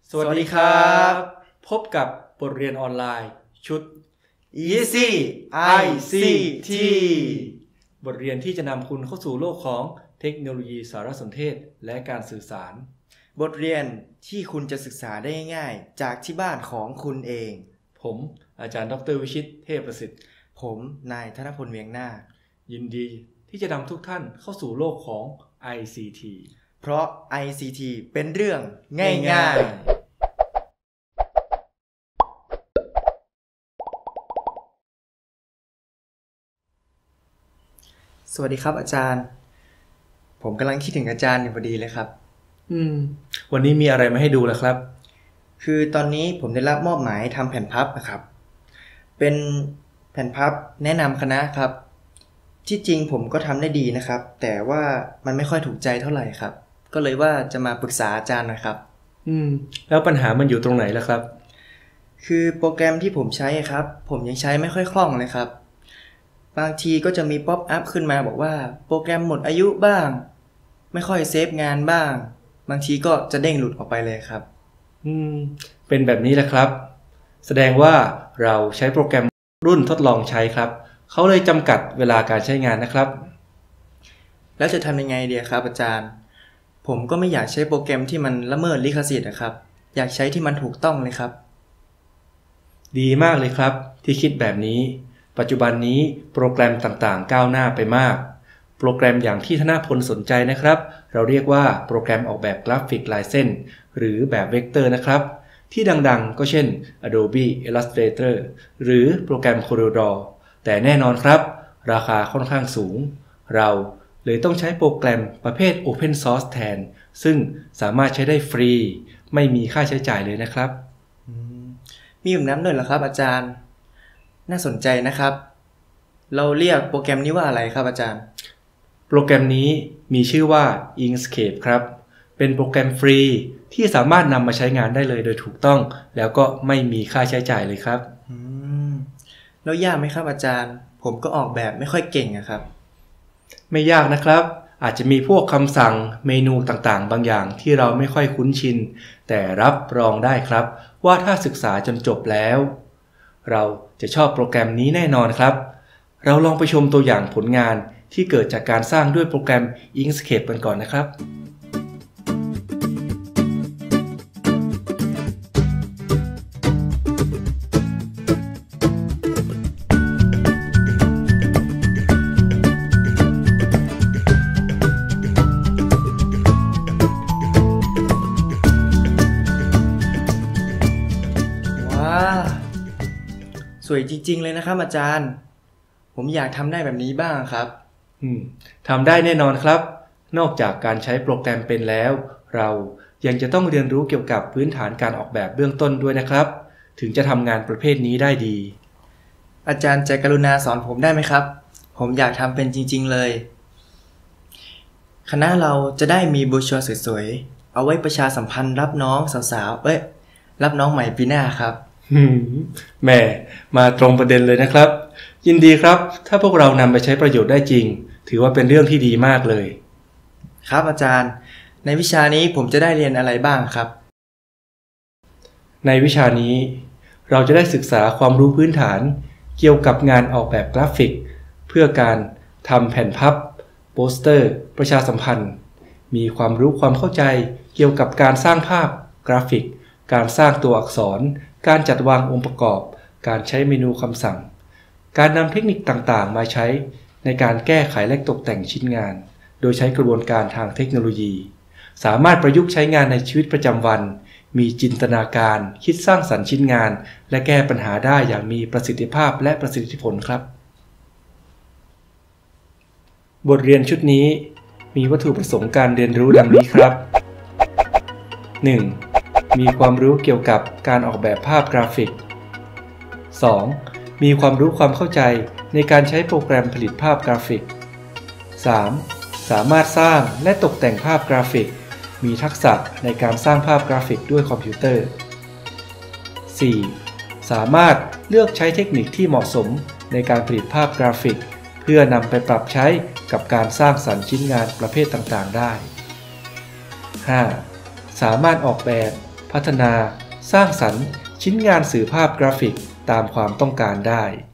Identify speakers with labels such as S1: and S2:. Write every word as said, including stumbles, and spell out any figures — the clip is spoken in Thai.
S1: สวัสดีครับพบกับบทเรียนออนไลน์ชุด
S2: Easy ไอ ซี ที
S1: บทเรียนที่จะนำคุณเข้าสู่โลกของเทคโนโลยีสารสนเทศและการสื่อสาร
S2: บทเรียนที่คุณจะศึกษาได้ง่ายจากที่บ้านของคุณเอง
S1: ผมอาจารย์ดรวิชิตเทพประสิทธิ์
S2: ผมนายธนพลเวียงนาค
S1: ยินดีที่จะนำทุกท่านเข้าสู่โลกของ ไอ ซี ที
S2: เพราะ ไอ ซี ที เป็นเรื่องง่ายๆสวัสดีครับอาจารย์ผมกำลังคิดถึงอาจารย์อยู่พอดีเลยครับ
S1: อืมวันนี้มีอะไรมาให้ดูล่ะครับ
S2: คือตอนนี้ผมได้รับมอบหมายทำแผ่นพับนะครับเป็นแผ่นพับแนะนำคณะครับที่จริงผมก็ทำได้ดีนะครับแต่ว่ามันไม่ค่อยถูกใจเท่าไหร่ครับก็เลยว่าจะมาปรึกษาอาจารย์นะครับ
S1: อืมแล้วปัญหามันอยู่ตรงไหนล่ะครับ
S2: คือโปรแกรมที่ผมใช้ครับผมยังใช้ไม่ค่อยคล่องเลยครับบางทีก็จะมีป๊อปอัพขึ้นมาบอกว่าโปรแกรมหมดอายุบ้างไม่ค่อยเซฟงานบ้างบางทีก็จะเด้งหลุดออกไปเลยครับ
S1: อืมเป็นแบบนี้แหละครับแสดงว่าเราใช้โปรแกรมรุ่นทดลองใช้ครับเขาเลยจำกัดเวลาการใช้งานนะครับ
S2: แล้วจะทำยังไงดีครับอาจารย์ผมก็ไม่อยากใช้โปรแกรมที่มันละเมิดลิขสิทธิ์นะครับอยากใช้ที่มันถูกต้องเลยครับ
S1: ดีมากเลยครับที่คิดแบบนี้ปัจจุบันนี้โปรแกรมต่างๆก้าวหน้าไปมากโปรแกรมอย่างที่ธนพลสนใจนะครับเราเรียกว่าโปรแกรมออกแบบกราฟิกลายเส้นหรือแบบเวกเตอร์นะครับที่ดังๆก็เช่น Adobe Illustrator หรือโปรแกรม CorelDRAW แต่แน่นอนครับราคาค่อนข้างสูงเราเลยต้องใช้โปรแกรมประเภท Open Source แทนซึ่งสามารถใช้ได้ฟรีไม่มีค่าใช้จ่ายเลยนะครับ
S2: มีแบบนั้นด้วยเหรอครับอาจารย์น่าสนใจนะครับเราเรียกโปรแกรมนี้ว่าอะไรครับอาจารย์
S1: โปรแกรมนี้มีชื่อว่า Inkscape ครับเป็นโปรแกรมฟรีที่สามารถนำมาใช้งานได้เลยโดยถูกต้องแล้วก็ไม่มีค่าใช้จ่ายเลยครับ
S2: อืมแล้วยากไหมครับอาจารย์ผมก็ออกแบบไม่ค่อยเก่งอะครับ
S1: ไม่ยากนะครับอาจจะมีพวกคำสั่งเมนูต่างๆบางอย่างที่เราไม่ค่อยคุ้นชินแต่รับรองได้ครับว่าถ้าศึกษาจนจบแล้วเราจะชอบโปรแกรมนี้แน่นอนครับเราลองไปชมตัวอย่างผลงานที่เกิดจากการสร้างด้วยโปรแกรม Inkscape กันก่อนนะครับ
S2: สวยจริงๆเลยนะครับอาจารย์ผมอยากทำได้แบบนี้บ้างครับ
S1: อืมทำได้แน่นอนครับนอกจากการใช้โปรแกรมเป็นแล้วเรายังจะต้องเรียนรู้เกี่ยวกับพื้นฐานการออกแบบเบื้องต้นด้วยนะครับถึงจะทำงานประเภทนี้ได้ดี
S2: อาจารย์ใจกรุณาสอนผมได้ไหมครับผมอยากทำเป็นจริงๆเลยคณะเราจะได้มีโบรชัวร์สวยๆเอาไว้ประชาสัมพันธ์รับน้องสาวๆเอ้ยรับน้องใหม่ปีหน้าครับ
S1: แม่มาตรงประเด็นเลยนะครับยินดีครับถ้าพวกเรานำไปใช้ประโยชน์ได้จริงถือว่าเป็นเรื่องที่ดีมากเลย
S2: ครับอาจารย์ในวิชานี้ผมจะได้เรียนอะไรบ้างครับ
S1: ในวิชานี้เราจะได้ศึกษาความรู้พื้นฐานเกี่ยวกับงานออกแบบกราฟิกเพื่อการทำแผ่นพับโปสเตอร์ประชาสัมพันธ์มีความรู้ความเข้าใจเกี่ยวกับการสร้างภาพกราฟิกการสร้างตัวอักษรการจัดวางองค์ประกอบการใช้เมนูคำสั่งการนำเทคนิคต่างๆมาใช้ในการแก้ไขและตกแต่งชิ้นงานโดยใช้กระบวนการทางเทคโนโลยีสามารถประยุกต์ใช้งานในชีวิตประจำวันมีจินตนาการคิดสร้างสรรค์ชิ้นงานและแก้ปัญหาได้อย่างมีประสิทธิภาพและประสิทธิผลครับบทเรียนชุดนี้มีวัตถุประสงค์การเรียนรู้ดังนี้ครับ หนึ่ง. มีความรู้เกี่ยวกับการออกแบบภาพกราฟิก สอง. มีความรู้ความเข้าใจในการใช้โปรแกรมผลิตภาพกราฟิก สาม. สามารถสร้างและตกแต่งภาพกราฟิกมีทักษะในการสร้างภาพกราฟิกด้วยคอมพิวเตอร์ สี่. สามารถเลือกใช้เทคนิคที่เหมาะสมในการผลิตภาพกราฟิกเพื่อนำไปปรับใช้กับการสร้างสรรค์ชิ้นงานประเภทต่างๆได้ ห้า. สามารถออกแบบพัฒนาสร้างสรรค์ชิ้นงานสื่อภาพกราฟิกตามความต้องการได้